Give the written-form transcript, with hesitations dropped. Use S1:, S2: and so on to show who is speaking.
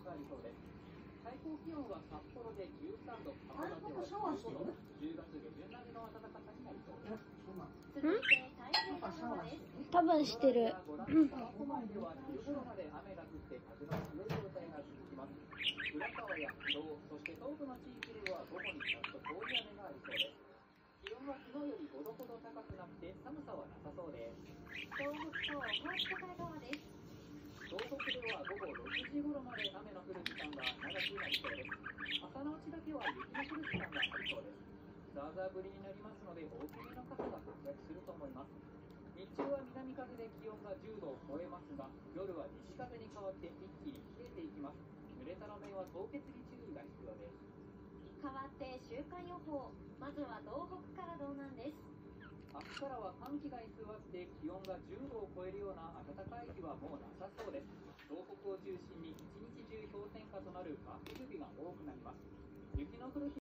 S1: がありそうです。最高気温は札幌で13度、函館は15度、10月下旬並みの暖かさになりそうです。
S2: 続いて太平洋側です。多分してる。
S1: 苫小牧では昼頃まで雨が降って風の強い状態が続きます。浦河や広尾、そして東部の地域では午後にざっと通り雨がありそうです。気温は昨日より5度ほど高くなって寒さはなさそうです。
S2: 東北とオホーツク海側です。
S1: 東北では午後6時頃まで雨の降る時間が長くなりそうです。朝のうちだけは雪の降る時間がありそうです。ザーザー降りになりますので大きめの傘が活躍すると思います。日中は南風で気温が10度を超えますが、夜は西風に変わって一気に冷えていきます。濡れた路面は凍結に注意が必要です。
S2: 変わって週間予報。まずは東北から道南です。
S1: 明日からは寒気が居座って気温が10度を超えるような暖かい日はもうなさそうです。東北を中心に一日中氷点下となる真冬